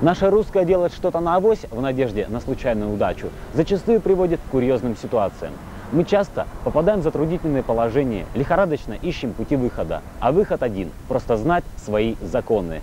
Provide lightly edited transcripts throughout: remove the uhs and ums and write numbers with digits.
Наша русская делает что-то на авось в надежде на случайную удачу зачастую приводит к курьезным ситуациям. Мы часто попадаем в затруднительное положение, лихорадочно ищем пути выхода. А выход один – просто знать свои законы.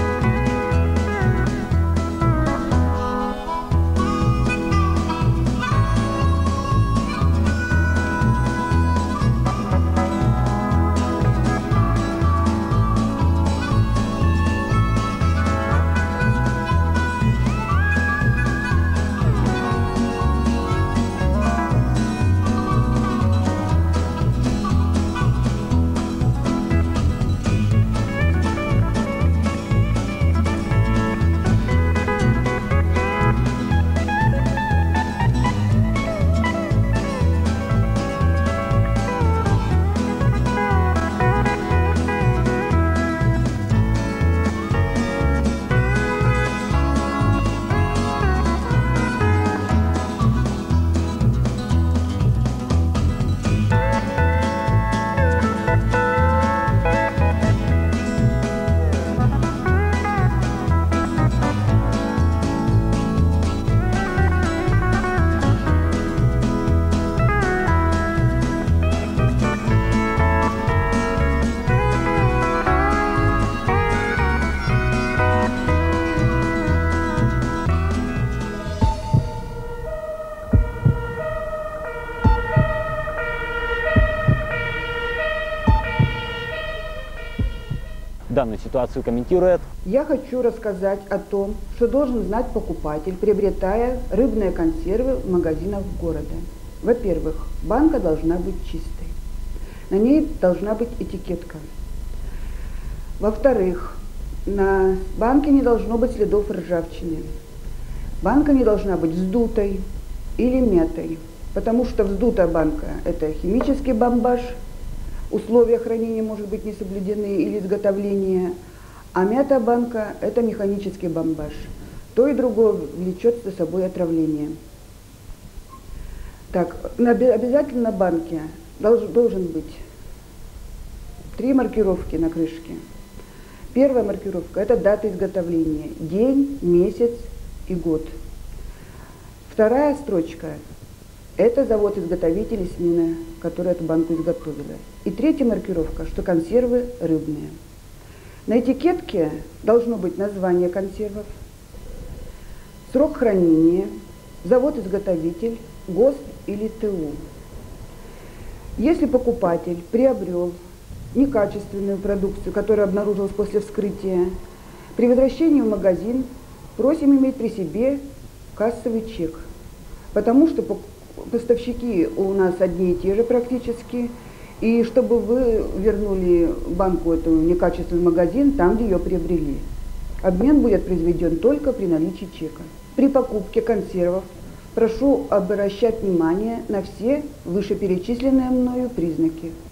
Данную ситуацию комментирует. Я хочу рассказать о том, что должен знать покупатель, приобретая рыбные консервы в магазинах города. Во-первых, банка должна быть чистой. На ней должна быть этикетка. Во-вторых, на банке не должно быть следов ржавчины. Банка не должна быть вздутой или мятой, потому что вздутая банка – это химический бомбаж, условия хранения, может быть, не соблюдены или изготовления, а мятая банка – это механический бомбаж. То и другое влечет за собой отравление. Так, обязательно на банке должен быть 3 маркировки на крышке. Первая маркировка – это дата изготовления, день, месяц и год. Вторая строчка – это завод-изготовитель и смена, которая эту банку изготовила. И третья маркировка, что консервы рыбные. На этикетке должно быть название консервов, срок хранения, завод-изготовитель, ГОСТ или ТУ. Если покупатель приобрел некачественную продукцию, которая обнаружилась после вскрытия, при возвращении в магазин просим иметь при себе кассовый чек, потому что поставщики у нас одни и те же практически, и чтобы вы вернули банку эту некачественный магазин там, где ее приобрели. Обмен будет произведен только при наличии чека. При покупке консервов прошу обращать внимание на все вышеперечисленные мною признаки.